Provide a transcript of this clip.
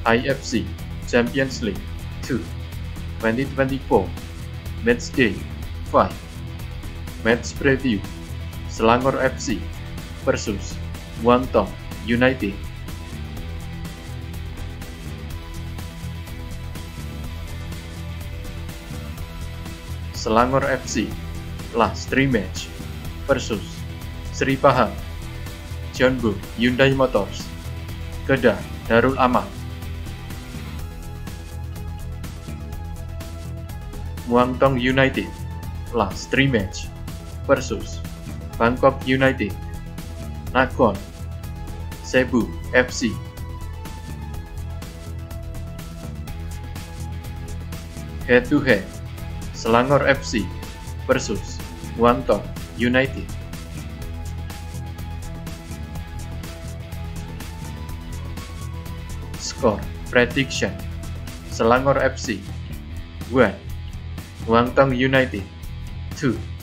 IFC Champions League 2 2024 Matchday 5. Match Preview Selangor FC versus Muangthong United. Selangor FC last 3 match versus Sri Pahang, Jeonbuk Hyundai Motors, Kedah Darul Aman. Muangthong United last 3 match versus Bangkok United, Nakhon, Cebu FC. Head to head Selangor FC versus Muangthong United. Score prediction Selangor FC 1, Muangthong United 2.